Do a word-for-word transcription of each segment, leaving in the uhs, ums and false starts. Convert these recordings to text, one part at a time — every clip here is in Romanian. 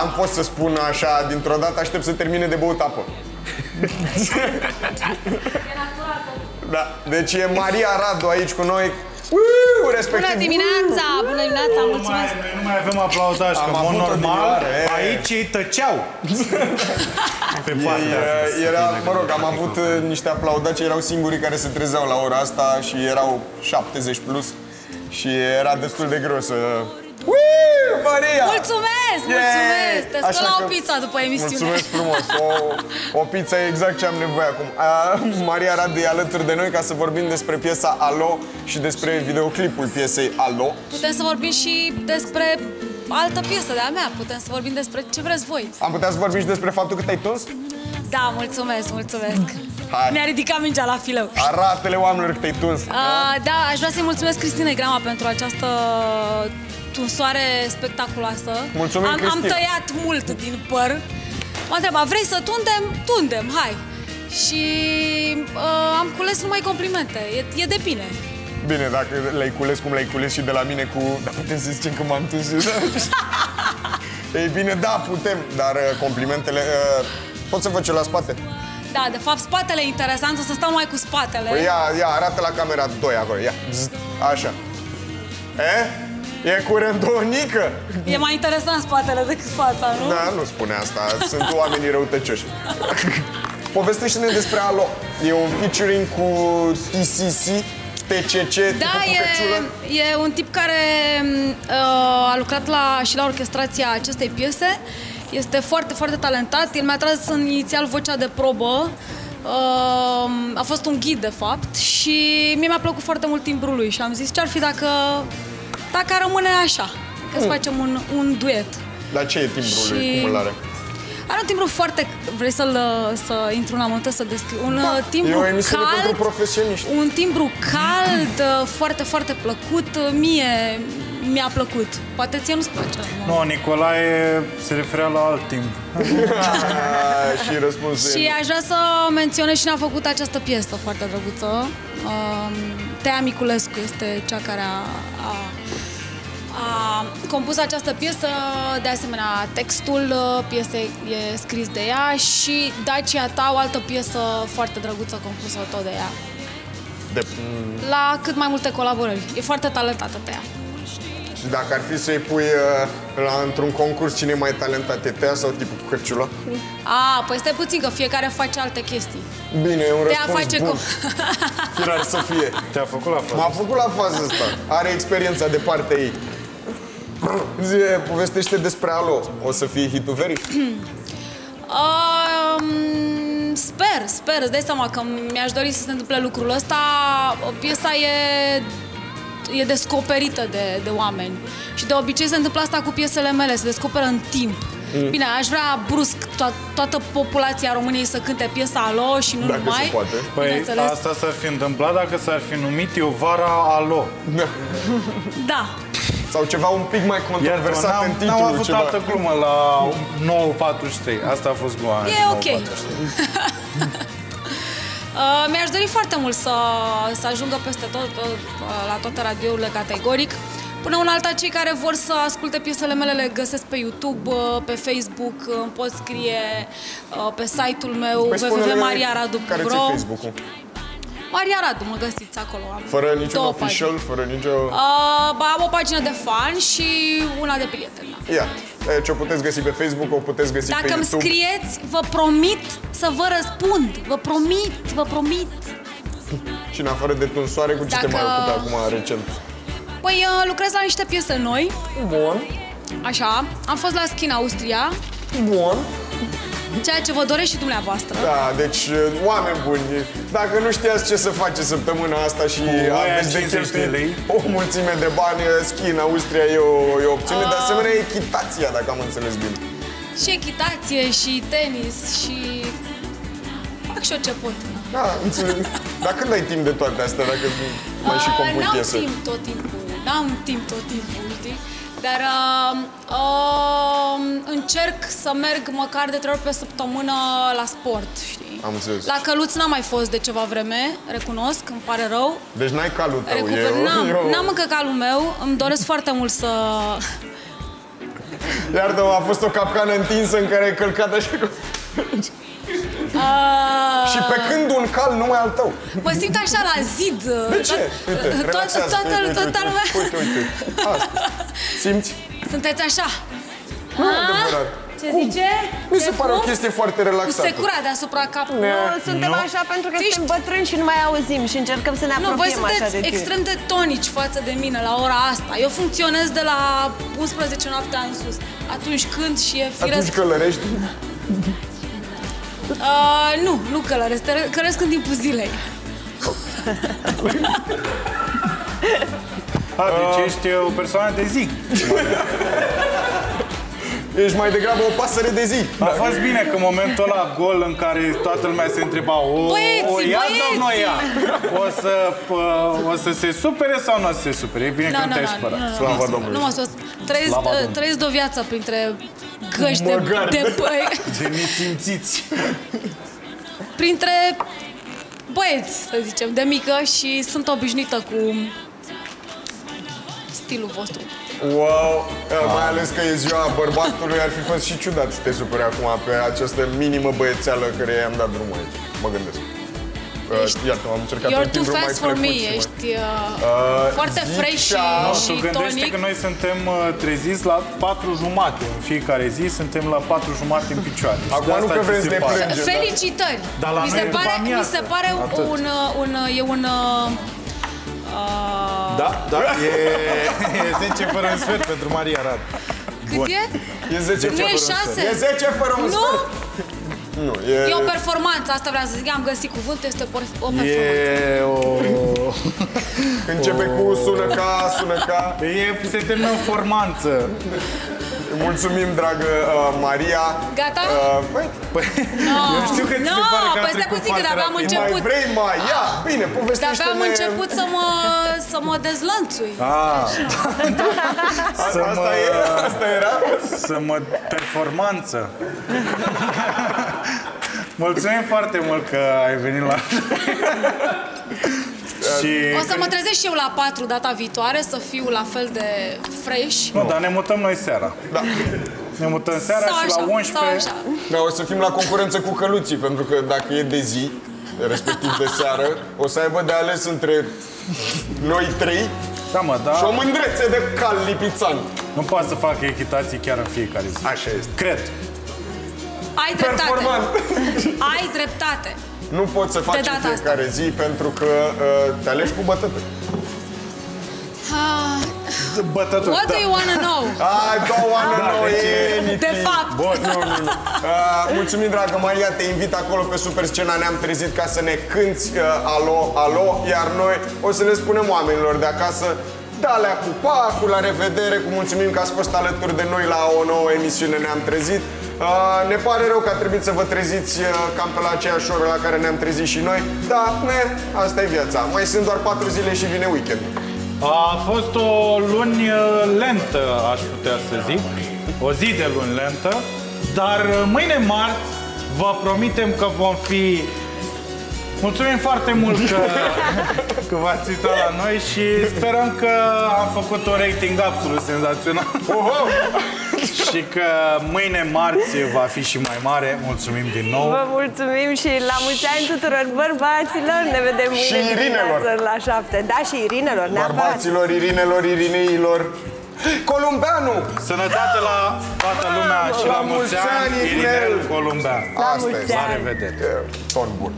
Am pot să spun așa, dintr-o dată aștept să termine de băut apă. Da, deci e Maria Radu aici cu noi. Uuu, respectiv. Bună dimineața! Bună dimineața, mulțumesc! Noi nu mai avem aplaudași, că, în mod normal, aici ei tăceau. Pe partea asta. Era, mă rog, am avut niște aplaudaci, erau singurii care se trezeau la ora asta și erau șaptezeci plus și era destul de greu să... Uuu, Maria! Mulțumesc, mulțumesc! Te scol la o pizza după emisiune. Mulțumesc frumos! O, o pizza e exact ce am nevoie acum. A, Maria Radu e alături de noi ca să vorbim despre piesa Alo și despre videoclipul piesei Alo. Putem să vorbim și despre altă piesă de-a mea. Putem să vorbim despre ce vreți voi. Am putea să vorbim și despre faptul că te-ai tuns? Da, mulțumesc, mulțumesc! Mi-a ridicat mingea la fileu. Arată-le oamenilor că te-ai tuns. A, da, aș vrea să-i mulțumesc Cristinei Grama pentru această tunsoare spectaculoasă. Mulțumim, am, am tăiat mult din păr. M-a întrebat, vrei să tundem? Tundem, hai. Și uh, am cules numai complimente. E, e de bine. Bine, dacă le-ai cules cum le-ai cules și de la mine cu... Dar putem să zicem că m-am tuns. Ei bine, da, putem. Dar complimentele... Uh, pot să văd ce la spate? Da, de fapt, spatele e interesant. O să stau mai cu spatele. Păi ia, ia, arată la camera doi acolo. Ia, zzz, așa. E? E curândonică? E mai interesant spatele decât fața, nu? Da, nu spune asta. Sunt oamenii răutăcioși. Povestește-ne despre Alo. E un featuring cu T C C, T C C, da, e, e un tip care uh, a lucrat la, și la orchestrația acestei piese. Este foarte, foarte talentat. El mi-a tras inițial vocea de probă. Uh, a fost un ghid, de fapt. Și mie mi-a plăcut foarte mult timbrul lui. Și am zis ce-ar fi dacă... Dacă rămâne așa, că să facem un, un duet. Dar ce e timbrul lui? Și... Cum îl are? Are un timbru foarte... Vrei să-l să intru în amăntă să descriu? Un da, timbru e o emisiune cald, pentru profesioniști. Un timbru cald, foarte, foarte plăcut. Mie mi-a plăcut. Poate ție nu-ți place. Nu, no, Nicolae se referea la alt timp. Și răspunsul Și aș vrea să menționez cine a făcut această piesă foarte drăguță. Tea Miculescu este cea care a, a, a compus această piesă. De asemenea, textul piesei e scris de ea și Dacia Ta, o altă piesă foarte drăguță compusă tot de ea. De... La cât mai multe colaborări. E foarte talentată Tea. Și dacă ar fi să-i pui uh, într-un concurs cine e mai talentat, e Tea sau tipul cu cărciula? A, păi stai puțin, că fiecare face alte chestii. Bine, e un Tea răspuns face bun. cum... Firar să fie. Te-a făcut la fază. M-a făcut la fază asta. Are experiența de partea ei. Zie, povestește despre Alo. O să fie hit-ul verii? um, sper, sper. Îți dai seama că mi-aș dori să se întâmple lucrul ăsta. Piesa e... e descoperită de, de oameni. Și de obicei se întâmplă asta cu piesele mele, se descoperă în timp. Mm. Bine, aș vrea brusc to toată populația României să cânte piesa Alo și nu dacă numai. Se poate. Păi asta s-ar fi întâmplat dacă s-ar fi numit Eu Vara Alo. Da. Da. Sau ceva un pic mai controversat în titlu. N-am avut ceva. altă glumă la nouă patruzeci și trei. Asta a fost gluma. E ok. Uh, Mi-aș dori foarte mult să, să ajungă peste tot, tot uh, la toate radiourile categoric. Până una alta, cei care vor să asculte piesele mele le găsesc pe YouTube, uh, pe Facebook, uh, îmi pot scrie uh, pe site-ul meu păi w w w punct maria radu punct ro. Care ți-e Facebook-ul? Maria Radu, mă găsiți acolo. Am fără niciun official, fără nicio... Uh, am o pagină de fan și una de prieteni. Da. Ia, deci o puteți găsi pe Facebook, o puteți găsi Dacă pe YouTube. Dacă îmi scrieți, vă promit să vă răspund. Vă promit, vă promit. Și în afară de tunsoare, cu ce Dacă... te mai ocupi acum recent? Păi lucrez la niște piese noi. Bun. Așa, am fost la Skin Austria. Bun. Ceea ce vă dorește și dumneavoastră. Da, deci, oameni buni, dacă nu știați ce să faceți săptămâna asta și aveți de cheltuit o mulțime de bani, Skin Austria e o, e o opțiune. De asemenea, echitația, dacă am înțeles bine. Și echitație, și tenis, și... fac și eu ce pot. Da, înțeleg. Dar când ai timp de toate astea, dacă mai și compui piese? N-am timp tot timpul, n-am timp tot timpul, știi? Dar uh, uh, încerc să merg măcar de trei ori pe săptămână la sport, știi? Am înțeles. La căluț n-am mai fost de ceva vreme, recunosc, îmi pare rău. Deci n-ai calul tău, Recuper... eu, N-am, eu... n-am încă calul meu, îmi doresc foarte mult să... Iartă-mă, a fost o capcană întinsă în care ai călcat așa cu... Uh... Și pe când un cal nu mai al tău. Mă simt așa la zid. De ce? Uite, relaxează. Toată, uite, toată uite, lumea. uite, uite. Asta. Simți? Sunteți așa. Nu e adevărat. Ce zice? Mi se pare o chestie foarte relaxată. Secura deasupra capului. Nu, suntem așa pentru că suntem bătrâni și nu mai auzim și încercăm să ne apropiem Nu, voi așa de sunteți tine. extrem de tonici față de mine la ora asta. Eu funcționez de la unsprezece noaptea în sus. Atunci când și e firesc... Atunci călărești? Uh, nu, nu călăresc, călăresc în timpul zilei. A, deci ești o persoană de zi. Ești mai degrabă o pasăre de zi. A fost bine că în momentul ăla gol în care toată lumea se întreba o, Băieții, o ia sau nu o ia? băieții! O să, pă, o să se supere sau nu o să se supere? E bine că nu te-ai supărat. Slavă Domnului. Nu mă sus. Trăiesc, Slava Domnului. trăiesc de o viață printre găși de, Măgari. de băi, De nesimțiți. printre băieți, să zicem, de mică și sunt obișnuită cu stilul vostru. Wow, mai ales că e ziua bărbatului, ar fi fost și ciudat să te superi acum pe această minimă băiețeală care i-am dat drumul aici. Mă gândesc. Ești, Iată, am încercat you're un too timbru mai fast for me, frecut și mai- ești uh, foarte zic fresh și, așa. Nu, și tu gândește tonic. că noi suntem uh, treziți la patru jumate. În fiecare zi suntem la patru jumate în picioare. Și Acum de nu asta că ți vrem se să ne pare. plângem. Felicitări! Dar la mi, noi se e după pare, mi amiază. se pare Atât. un, un, e un uh, Da, da, e, e zece fără un sfert pentru Maria Rad. cât Bun. e? E zece Nu fără e un sfert. șase? E zece fără un Nu? sfert. Nu, e... E o performanță, asta vreau să zic, am găsit cuvântul, este o per- o performanță. E o... Începe cu sună ca, sună ca. E, se termină în formanță. Mulțumim, dragă uh, Maria. Gata? Uh, băi, Păi, No. eu știu că ți se No, pare că a păi stai trecut puțin, că foarte de-abia am rapid. început. mai vrei, mai ia? Bine, De-abia povestește-ne... am început să mă, să mă dezlănțui. Ah, să Asta, mă, e, asta era? să mă performanță. Mulțumim foarte mult că ai venit la... Și... O să mă trezesc și eu la patru data viitoare, să fiu la fel de fresh. Nu, dar ne mutăm noi seara. Da. Ne mutăm seara Sau și așa, la sau unsprezece... așa. Da, o să fim la concurență cu căluții, pentru că dacă e de zi, respectiv de seară, o să aibă de ales între noi trei Da, mă, da. și o mândrețe de cal lipițan. Nu poate să facă echitații chiar în fiecare zi. Așa este. Cred. Ai dreptate. Performant. Ai dreptate. Nu poți să faci De în data fiecare zi pentru că uh, te alegi cu bătătă. Ah, Bătături. what do you wanna know? I don't wanna Da, know deci e- anything. De fapt. Bun, nu, nu, nu. Uh, mulțumim, dragă Maria, te invit acolo pe Super Scena. Ne-am trezit ca să ne cânti uh, alo, alo, iar noi o să le spunem oamenilor de acasă dalea cu pa, cu la revedere, cu mulțumim că ați fost alături de noi la o nouă emisiune Ne-am trezit. Uh, ne pare rău că a trebuit să vă treziți uh, cam pe la aceeași oră la care ne-am trezit și noi, dar ne, asta e viața. Mai sunt doar patru zile și vine weekend. A fost o luni uh, lentă, aș putea să zic. O zi de luni lentă. Dar uh, mâine marți vă promitem că vom fi... Mulțumim foarte mult că, că v-ați uitat la noi și sperăm că am făcut un rating absolut senzațional. Oho! Și că mâine marți va fi și mai mare. Mulțumim din nou. Vă mulțumim și la mulți ani tuturor bărbaților. Ne vedem mâine Și Irinelor. dimineață la șapte. Da, și Irinelor, neapărat. Bărbaților, Irinelor, Irineilor. Columbeanu! Sănătate la toată lumea și la, La mulți mulți ani, ani, Irinel Irinel. Columbean. La Asta mulți e. La ani. revedere. E, ton bun.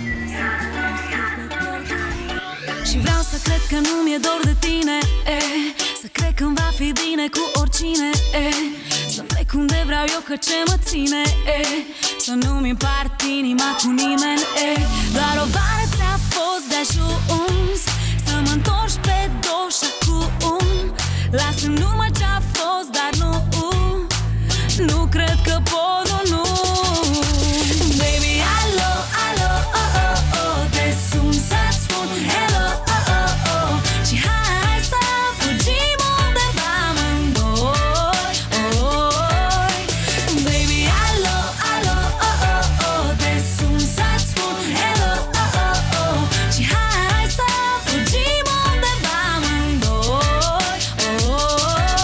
Și vreau să cred că nu mi-e dor de tine, e, să cred că va fi bine cu oricine, e, să plec unde vreau eu că ce mă ține, e, să nu-mi împart inima cu nimeni, e, doar o vară ți-a fost de ajuns să mă întorci pe dos acum. Lasă-mi numai ce-a fost, dar nu, nu cred că pot, nu, nu. Baby, alo, alo, oh, oh, oh, te sun să-ți spun hello, oh, oh, oh, și hai să fugim undeva amândoi, oh. Baby, alo, alo, oh, oh, oh, te sun să-ți spun hello, oh, oh, oh, și hai să fugim undeva amândoi, oh.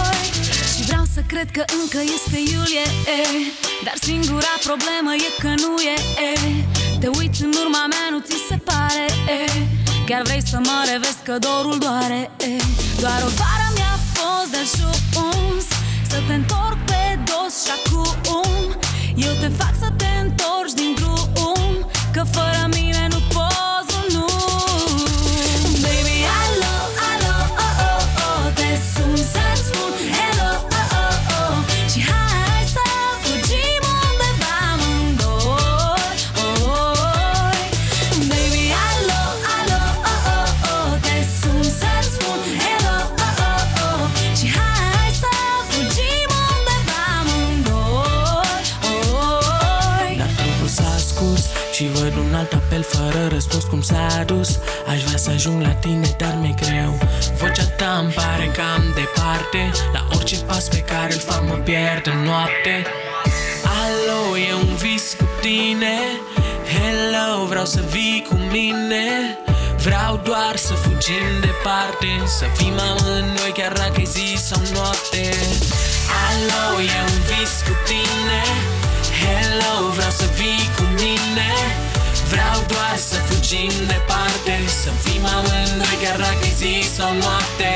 cred că încă este iulie, e, dar singura problemă e că nu e, e. Te uiți în urma mea, nu ți se pare, e. Chiar vrei să mă revezi că dorul doare, e. Doar o vară mi-a fost de ajuns să te întorc pe dos și acum eu te fac să te întorci din drum, că fără mine nu poți, nu. Baby, alo, alo, oh, oh, oh, te sun să-ți spun hello, oh, oh, oh. Și hai să fugim undeva amândoi, oh, oh. Baby, alo, alo, oh, oh, oh, te sun să-ți spun hello, oh, oh, oh. Și hai să fugim undeva amândoi, oh, oh. Dar totul s-a scurs și văd un alt apel fără răspuns cum s-a dus. Aș vrea să ajung la tine, dar mi-e greu. Vocea ta îmi pare cam departe. La orice pas pe care îl fac mă pierd în noapte. Alo, e un vis cu tine. Hello, vreau să vii cu mine. Vreau doar să fugim departe, să fim amândoi chiar dacă e zi sau noapte. Alo, e un vis cu tine. Hello, vreau să vii cu mine. Vreau doar să fugim departe, să fim amândoi chiar dacă e zi sau noapte.